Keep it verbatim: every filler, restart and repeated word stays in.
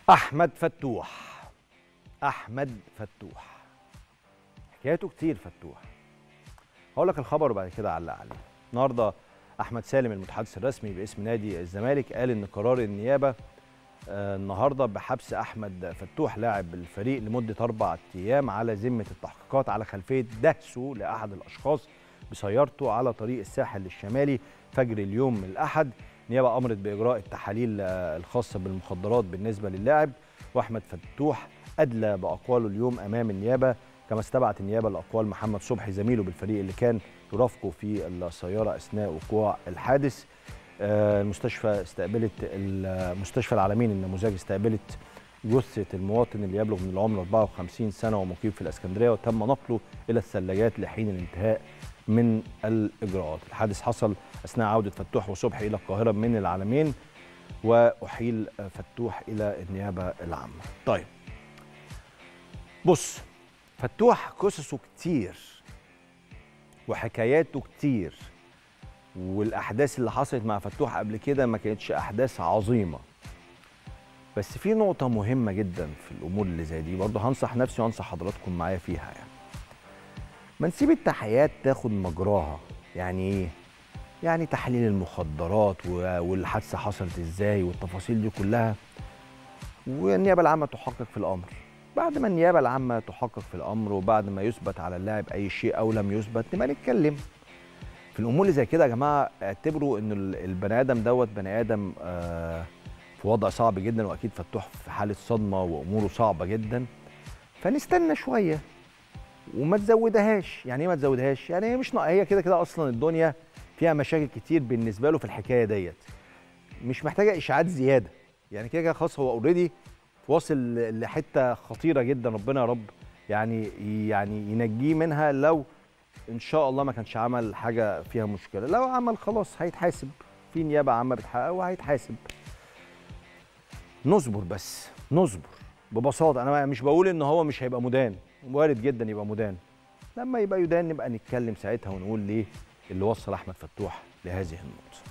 أحمد فتوح. أحمد فتوح حكايته كتير. فتوح هقول لك الخبر وبعد كده أعلق عليه. النهارده أحمد سالم المتحدث الرسمي باسم نادي الزمالك قال إن قرار النيابة آه النهارده بحبس أحمد فتوح لاعب الفريق لمدة أربع أيام على ذمة التحقيقات على خلفية دهسه لأحد الأشخاص بسيارته على طريق الساحل الشمالي فجر اليوم الأحد. النيابة أمرت بإجراء التحاليل الخاصة بالمخدرات بالنسبة للاعب، وأحمد فتوح أدلى بأقواله اليوم أمام النيابة، كما استبعت النيابة لأقوال محمد صبحي زميله بالفريق اللي كان يرافقه في السيارة أثناء وقوع الحادث. المستشفى استقبلت المستشفى العالمين النموذجي استقبلت جثة المواطن اللي يبلغ من العمر أربعة وخمسين سنة ومقيم في الإسكندرية، وتم نقله إلى الثلاجات لحين الانتهاء من الإجراءات. الحادث حصل أثناء عودة فتوح وصبحي إلى القاهرة من العالمين، وأحيل فتوح إلى النيابة العامة. طيب بص، فتوح قصصه كتير وحكاياته كتير، والأحداث اللي حصلت مع فتوح قبل كده ما كانتش أحداث عظيمة، بس في نقطة مهمة جدا في الأمور اللي زي دي برضه هنصح نفسي وأنصح حضراتكم معايا فيها. يعني ما نسيب التحقيقات تاخد مجراها. يعني ايه؟ يعني تحليل المخدرات والحادثه حصلت ازاي والتفاصيل دي كلها، والنيابه العامه تحقق في الامر. بعد ما النيابه العامه تحقق في الامر وبعد ما يثبت على اللاعب اي شيء او لم يثبت نبقى نتكلم في الامور اللي زي كده. يا جماعه اعتبروا ان البني ادم دوت بني ادم آه في وضع صعب جدا، واكيد فتوح في حاله صدمه واموره صعبه جدا، فنستنى شويه وما تزودهاش. يعني ايه ما تزودهاش؟ يعني هي مش ناقصه، هي كده كده اصلا الدنيا فيها مشاكل كتير بالنسبه له في الحكايه ديت، مش محتاجه اشاعات زياده. يعني كده كده خلاص هو اوريدي واصل لحته خطيره جدا، ربنا يا رب يعني يعني ينجيه منها لو ان شاء الله ما كانش عمل حاجه فيها مشكله. لو عمل خلاص هيتحاسب في نيابه عامه بتحقق وهيتحاسب. نصبر بس، نصبر ببساطه. انا مش بقول ان هو مش هيبقى مدان، وارد جدا يبقى مدان. لما يبقى يدان نبقى نتكلم ساعتها ونقول ليه اللي وصل احمد فتوح لهذه النقطه.